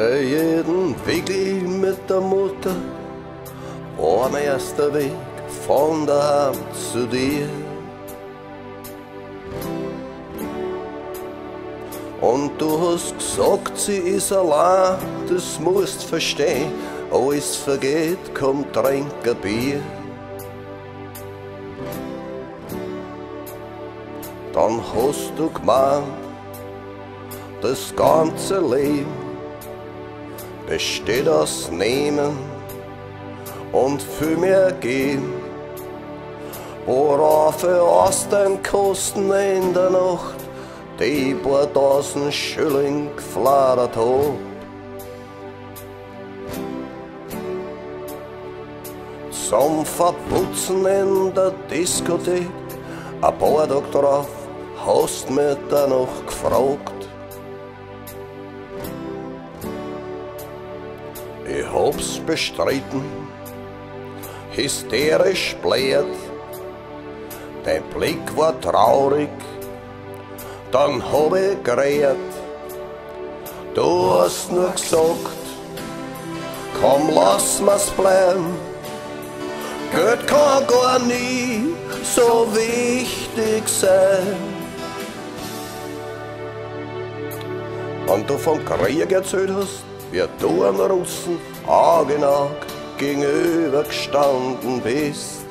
Bei jedem Wickel mit der Mutter war mein erster Weg von daheim zu dir. Und du hast gesagt, sie ist allein, das musst verstehen, alles vergeht, komm, trink ein Bier. Dann hast du gemeint, das ganze Leben besteht aus Nehmen und viel mehr geben, worauf ich aus den Kosten in der Nacht die paar tausend Schilling gefladert hab. Zum Verputzen in der Diskothek, ein paar Tage drauf, hast mich danach gefragt. Ich hab's bestritten, hysterisch bläht, dein Blick war traurig, dann hab ich geredet. Du hast nur gesagt, komm, lass mir's bleiben. Geld kann gar nie so wichtig sein. Und du vom Krieg erzählt hast, wie du an Russen augenau gegenüber gestanden bist.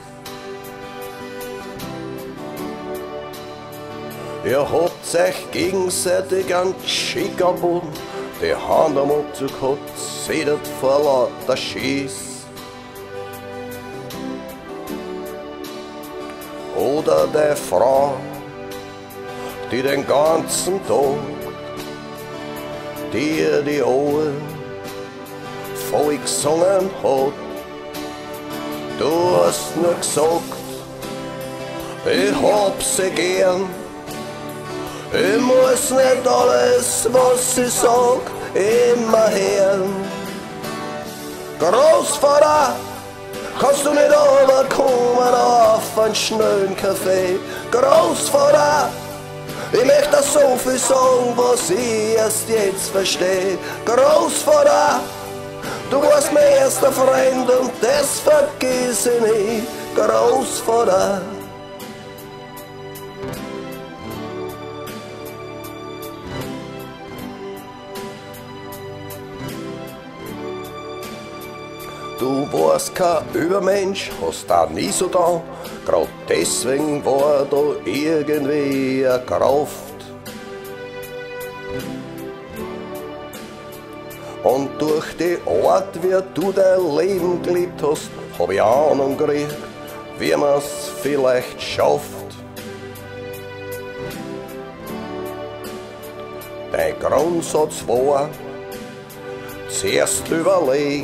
Ihr habt euch gegenseitig an Schick am Boden, die Hand am Abzug hat sedet vor lauter Schieß. Oder die Frau, die den ganzen Tag dir die Ohren voll gesungen hat. Du hast nur gesagt, ich hab sie gern. Ich muss nicht alles, was sie sagt, immer hören. Großvater, kannst du nicht runterkommen auf einen schnellen Kaffee? Großvater, ich möchte so viel sagen, was ich erst jetzt versteh. Großvater, du warst mein erster Freund und das vergiss ich nie. Großvater. Du warst kein Übermensch, hast auch nie so da. Grad deswegen war da irgendwie eine Kraft. Und durch die Art, wie du dein Leben gelebt hast, hab ich Ahnung gekriegt, wie man's vielleicht schafft. Dein Grundsatz war, zuerst überlegen,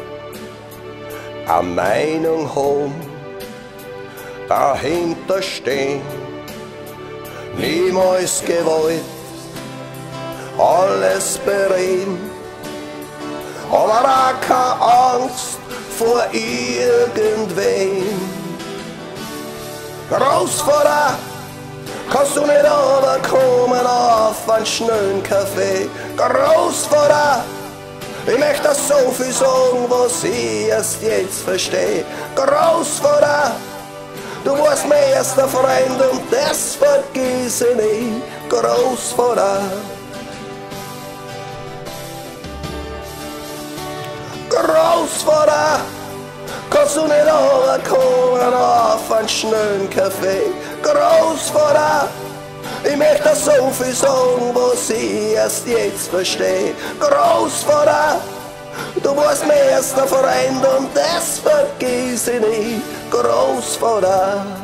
eine Meinung haben, dahinter stehen, niemals Gewalt, alles bereden, aber auch keine Angst vor irgendwem. Großvater, kannst du nicht runterkommen auf einen schnellen Kaffee? Großvater, ich möchte so viel sagen, was ich erst jetzt versteh. Großvater, du warst mein erster Freund und das vergiss ich nie. Großvater. Großvater, kannst du nicht runterkommen auf einen schnellen Kaffee? Großvater, ich möchte so viel sagen, was ich erst jetzt versteh. Großvater, du warst mein erster Freund und das vergiss ich nie. Großvater.